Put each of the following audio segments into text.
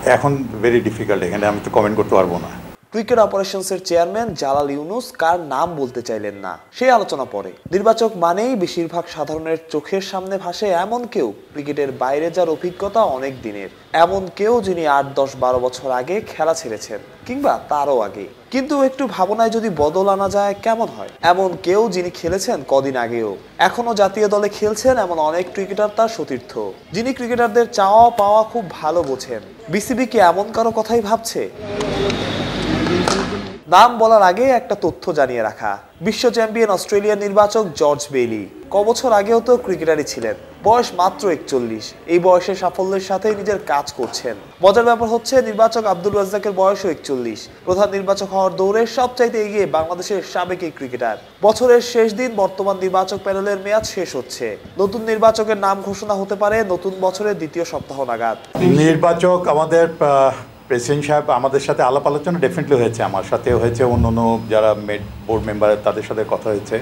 এখন very difficult, এখানে আমি তো কমেন্ট করতে পারবো না। ক্রিকেট অপারেশনসের চেয়ারম্যান জালাল ইউনুস কার নাম বলতে চাইলেন না, সেই আলোচনা পরে। নির্বাচক মানেই বেশিরভাগ সাধারণের চোখের সামনে ভাসে এমন কেউ, ক্রিকেটের বাইরে যার অভিজ্ঞতা অনেক দিনের, এমন কেউ যিনি 8, 10, 12 বছর আগে খেলা ছেড়েছেন, কিংবা তারও আগে। কিন্তু একটু ভাবনায় যদি বদল আনা যায় কেমন হয়? এমন কেউ যিনি খেলেছেন কদিন আগেও, এখনো জাতীয় দলে খেলছেন এমন অনেক ক্রিকেটার তার সতীর্থ, যিনি ক্রিকেটারদের চাওয়া পাওয়া খুব ভালো বোঝেন। বিসিবি কি এমন কারো কথাই ভাবছে? নাম বলার আগে একটা তথ্য জানিয়ে রাখা, বিশ্ব চ্যাম্পিয়ন অস্ট্রেলিয়ার নির্বাচক জর্জ বেইলি কবছর আগেও তো ক্রিকেটারই ছিলেন, বয়স মাত্র 41। এই বয়সে সাফল্যের সাথে নিজের কাজ করছেন। মজার ব্যাপার হচ্ছে নির্বাচক আব্দুল রাজ্জাকের বয়সও 41। প্রধান নির্বাচক হওয়ার দৌড়ে সবচাইতে এগিয়ে বাংলাদেশের সাবেক এই ক্রিকেটার। বছরের শেষ দিন বর্তমান নির্বাচক প্যানেলের মেয়াদ শেষ হচ্ছে। নতুন নির্বাচকের নাম ঘোষণা হতে পারে নতুন বছরের দ্বিতীয় সপ্তাহ নাগাদ। নির্বাচক আমাদের প্রেসিডেন্ট সাহেব আমাদের সাথে আলাপ আলোচনা ডেফিনেটলি হয়েছে, আমার সাথেও হয়েছে, অন্য যারা বোর্ড মেম্বার তাদের সাথে কথা হয়েছে।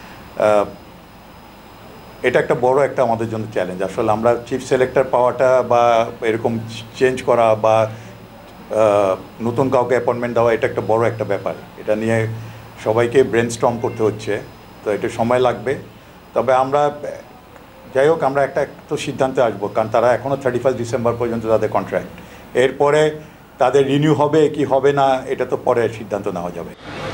এটা একটা বড় একটা আমাদের জন্য চ্যালেঞ্জ। আসলে আমরা চিফ সিলেক্টর পাওয়াটা বা এরকম চেঞ্জ করা বা নতুন কাউকে অ্যাপয়েন্টমেন্ট দেওয়া, এটা একটা বড় একটা ব্যাপার। এটা নিয়ে সবাইকে ব্রেনস্টর্ম করতে হচ্ছে, তো এটা সময় লাগবে। তবে আমরা যাই হোক, আমরা একটা তো সিদ্ধান্তে আসবো, কারণ তারা এখনও 31 ডিসেম্বর পর্যন্ত তাদের কন্ট্রাক্ট। এরপরে তাদের রিনিউ হবে কি হবে না, এটা তো পরে সিদ্ধান্ত নেওয়া যাবে।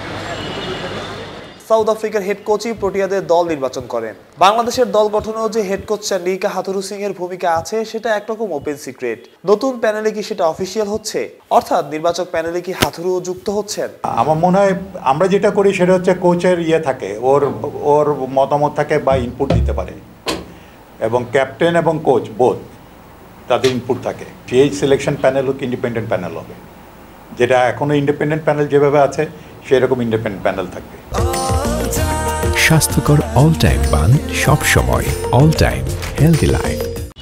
সাউথ আফ্রিকার হেড কোচই প্রোটিয়াদের দল নির্বাচন করেন। বাংলাদেশের দল গঠনেও যে head coach Chandika Hathurusingha এর ভূমিকা আছে সেটা একরকম ওপেন সিক্রেট। নতুন প্যানেলে কি সেটা অফিসিয়াল হচ্ছে? অর্থাৎ নির্বাচক প্যানেলে কি হাথুরু যুক্ত হচ্ছেন? আমার মনে হয় আমরা যেটা করি সেটা হচ্ছে কোচের থাকে, ওর মতামত থাকে বা ইনপুট দিতে পারে, এবং ক্যাপ্টেন এবং কোচ বোথ তাদের ইনপুট থাকে। সেই সিলেকশন প্যানেল হোক ইন্ডিপেন্ডেন্ট প্যানেল হবে, যেটা এখনও ইন্ডিপেন্ডেন্ট প্যানেল যেভাবে আছে সেরকম ইন্ডিপেন্ডেন্ট প্যানেল থাকবে। স্বাস্থ্যকর অল টাইম পান সব সময়, অল টাইম হেলদি লাইফ।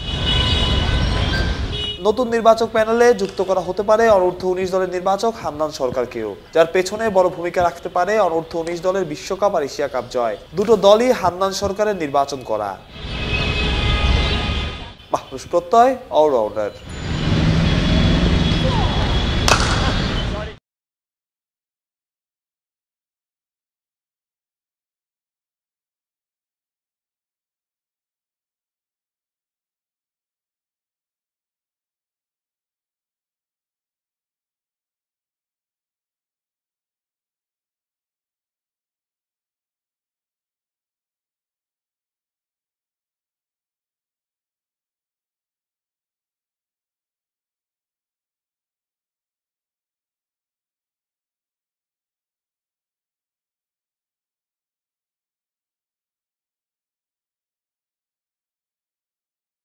নতুন নির্বাচক প্যানেলে যুক্ত করা হতে পারে অনূর্ধ্ব 19 দলের নির্বাচক হান্নান সরকারকেও, যার পেছনে বড় ভূমিকা রাখতে পারে অনূর্ধ্ব 19 দলের বিশ্বকাপ আর এশিয়া কাপ জয়। দুটো দলই হান্নান সরকারের নির্বাচন করা। মাহফুজ প্রত্যয়, অলরাউন্ডার।